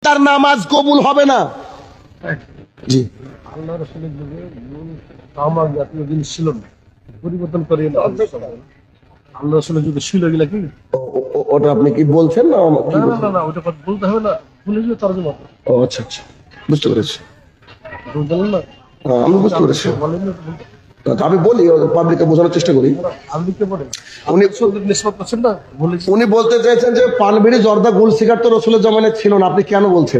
তার নামাজ কবুল হবে না। জি, আল্লাহ রাসূলের যুগে তামাক জাতীয় জিনিস ছিল না, পরিবর্তন করে আল্লাহ রাসূলের যুগে ছিল এগুলা কি? ওটা আপনি কি বলছেন না? না না, ওটা কথা বলতে হবে না, বলে দিলে তর্জমা। ও আচ্ছা আচ্ছা, বুঝতে পেরেছি। বুঝলেন না? আমি বুঝতে পেরেছি। বলেন না, আমি বলি, পাবলিককে বোঝানোর চেষ্টা করি। আপনি কে বলেন? উনি নিসবত করছেন না, বলেছেন। উনি বলতে চাইছেন যে পানবিড়ি, জর্দা, গোল সিগারেট তো রসুলের জমানায় ছিল না, আপনি কেন বলছেন?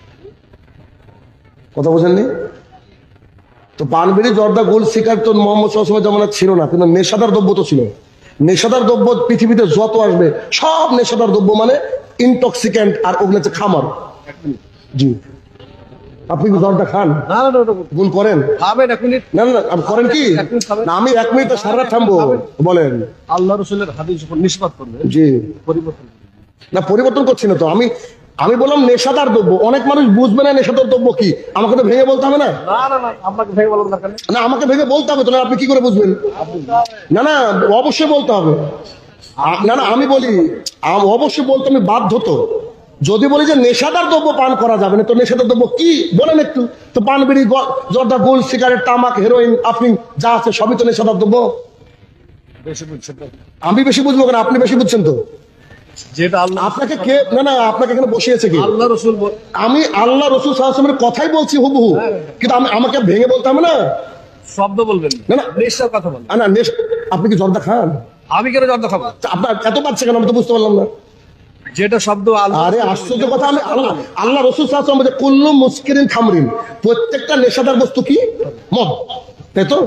কথা বোঝেননি তো? পানবিড়ি, জর্দা, গোল সিগারেট তো মোহাম্মদ সাল্লাল্লাহু আলাইহি ওয়াসাল্লামের জমানায় ছিল না, কিন্তু নেশাদার দ্রব্য তো ছিল। নেশাদার দ্রব্য পৃথিবীতে যত আসবে সব নেশাদার দ্রব্য মানে ইনটক্সিক্যান্ট, আর ওগুলো হচ্ছে খামার। জি, আপনি কি জলটা খান? না না না, ভুল করেন? খাবেন এক মিনিট। না না, আপনি করেন কি? না, আমি 1 মিনিট সারা রাত থামবো। বলেন। আল্লাহ রাসূলের হাদিস যখন নিসবত করবেন, জি, পরিবর্তন না পরিবর্তন করছি না তো আমি বললাম নেশাদার দ্রব্য। অনেক মানুষ বুঝবে না নেশাদার দ্রব্য কি, আমাকে তো ভেঙে বলতে হবে না? না না না, আপনাকে ভেঙে বলার দরকার নেই। না, আমাকে ভেঙে বলতে হবে তো, না আপনি কি করে বুঝবেন? না না, অবশ্যই বলতে হবে। না না, আমি বলি অবশ্যই বলতে আমি বাধ্য। তো যদি বলি যে নেশাদার দ্রব্য পান করা যাবে না, তো নেশাদার দ্রব্য কি বলেন একটু তো? পান, বিড়ি, জর্দা, গোল সিগারেট, তামাক, হেরোইন, আফিং যা আছে সবই তো নেশাদার দ্রব্য। বেশি বুঝছেন না? আমি বেশি বুঝবো কেন? আপনি বেশি বুঝছেন তো। যেটা আল্লাহ আপনাকে কে, না না, আপনাকে এখানে বসিয়েছে কি? আল্লাহ রাসূল আমি আল্লাহ রাসূল সাল্লাল্লাহু আলাইহি ওয়াসাল্লামের কথাই বলছি হুবহু, কিন্তু আমাকে ভেঙে বলতে হবে না। শব্দ বলবেন না না, নেশার কথা বলেন। না আপনি কি জর্দা খান? আমি কেন জর্দা খাবো? আপনার এত পাচ্ছে কেন? আমি তো বুঝতে পারলাম না। যেটা শব্দ আল্লাহ, আরে আশ্চর্য কথা, আমি আল্লাহ রাসূল সাল্লাল্লাহু আলাইহি ওয়াসাল্লাম বলেছে কুল্লু মুসকিরিন খামরিন, প্রত্যেকটা নেশাদার বস্তু কি? মদ, তাই তো?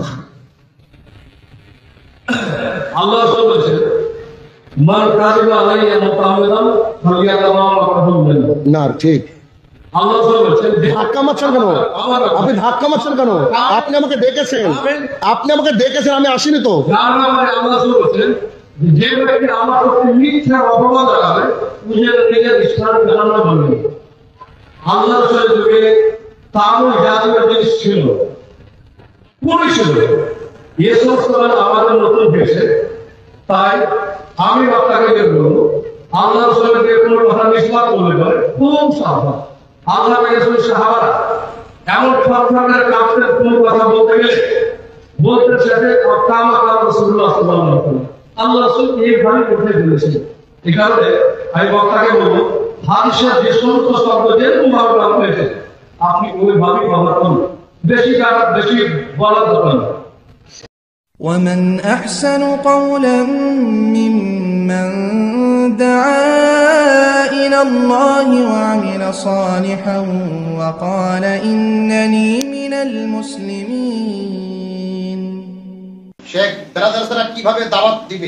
আল্লাহ রাসূল বলেছেন মান কাযিবা আলাইয়া মুতাআম্মিদান ফালিয়াতামাম আলাইহি। না ঠিক। আল্লাহ রাসূল বলেছেন ধাক্কা মারছেন কেন? আপনি ধাক্কা মারছেন কেন? আপনি আমাকে ডেকেছেন, আমি আসিনি তো। আল্লাহ রাসূল বলেছেন যে ব্যক্তি আমার প্রতি মিথ্যা অপবাদ লাগাবে নিজের ইসলাম জানা বলবে। আল্লাহ রাসূলের যুগে তামুল জাতীয় জিনিস ছিল, পুরো ছিল। এই সমস্ত আমাদের নতুন দেশে, তাই আমি আপনাকে যে বলবো আল্লাহ রাসূলের কোনো কথা নিষ্পাত করলে পরে খুব সাবধান। আল্লাহ রাসূল সাহাবারা এমন সরকারের কাছে কোনো কথা বলতে গেলে বলতে চাইছে কামা রাসূলুল্লাহ সাল্লাল্লাহু আলাইহি ওয়াসাল্লাম, আল্লাহ রাসূল এইভাবে উঠে দিয়েছেন। এই কারণে আমি বক্তাকে বলবো হাদিসের যে সমস্ত শব্দ যেরকম ভাবে ব্যবহার হয়েছে আপনি ওইভাবেই ব্যবহার করুন, বেশি বলার দরকার নেই। ومن أحسن قولا ممن دعا إلى الله وعمل صالحا وقال إنني من المسلمين। শেখ ব্রাদার্সরা কিভাবে দাওয়াত দিবে?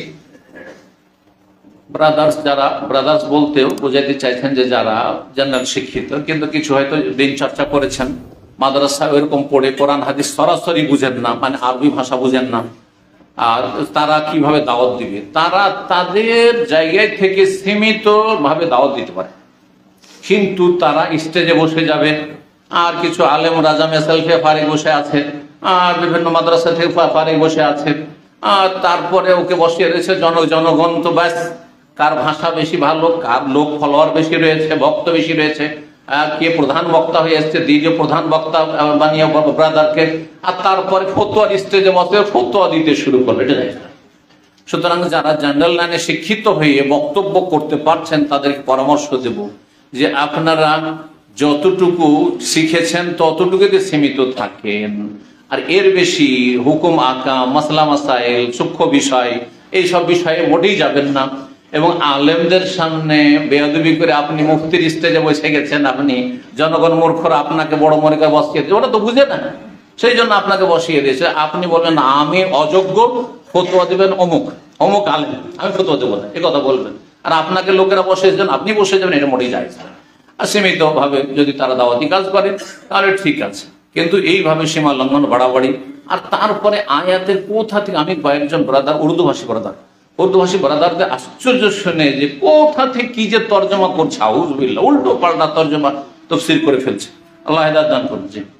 ব্রাদার্স বলতেও বোঝাইতে চাইছেন যে যারা জেনারেল শিক্ষিত কিন্তু কিছু হয়তো দিন চর্চা করেছেন, মাদ্রাসা ওইরকম পড়ে কোরআন হাদিস সরাসরি বুঝেন না, মানে আরবি ভাষা বুঝেন না, আর তারা কিভাবে দাওয়াত দিবে? তারা তাদের জায়গায় থেকে সীমিত ভাবে দাওয়াত দিতে পারে, কিন্তু তারা স্টেজে বসে যাবে, আর কিছু আলেম রাজা মেসালফে ফারিক বসে আছে, আর বিভিন্ন মাদ্রাসা থেকে ফারিক বসে আছে, আর তারপরে ওকে বসিয়ে রয়েছে জনগণ। তো ব্যাস, কার ভাষা বেশি ভালো, কার লোক ফলোয়ার বেশি রয়েছে, ভক্ত বেশি রয়েছে, কে প্রধান বক্তা হয়ে এসছে, দ্বিতীয় প্রধান বক্তা বানিয়ে ব্রাদারকে, আর তারপরে ফতোয়ার স্টেজে বসে ফতোয়া দিতে শুরু করবে। এটা জানি না। সুতরাং যারা জেনারেল লাইনে শিক্ষিত হয়ে বক্তব্য করতে পারছেন তাদেরকে পরামর্শ দেব যে আপনারা যতটুকু শিখেছেন ততটুকুতে সীমিত থাকেন, আর এর বেশি হুকুম আকাম, মাসলা মাসাইল, সূক্ষ্ম বিষয়, এইসব বিষয়ে মোটেই যাবেন না। এবং আলেমদের সামনে বেয়াদবি করে আপনি মুফতির স্টেজে বসে গেছেন, আপনি জনগণ মূর্খরা আপনাকে বড় মনে করে বসিয়ে দিয়েছে, ওরা তো বুঝে না, সেই জন্য আপনাকে বসিয়ে দিয়েছে। আপনি বলবেন আমি অযোগ্য, ফতোয়া দেবেন অমুক আলেম, আমি ফতোয়া দেবো না, এ কথা বলবেন। আর আপনাকে লোকেরা বসেছেন, আপনি বসে যাবেন, এটা মোটেই যায় না। আর সীমিত ভাবে যদি তারা দাওয়াতি কাজ করে তাহলে ঠিক আছে, কিন্তু এইভাবে সীমা লঙ্ঘন, বাড়াবাড়ি। আর তারপরে আয়াতের কোথা থেকে, আমি কয়েকজন ব্রাদার উর্দুভাষী ব্রাদারদের আশ্চর্য শুনে যে কোথা থেকে কি যে তর্জমা করছে, আউযুবিল্লাহ, উল্টো পাল্টা তর্জমা তফসির করে ফেলছে। আল্লাহ হেদায়েত দান করুন। জি।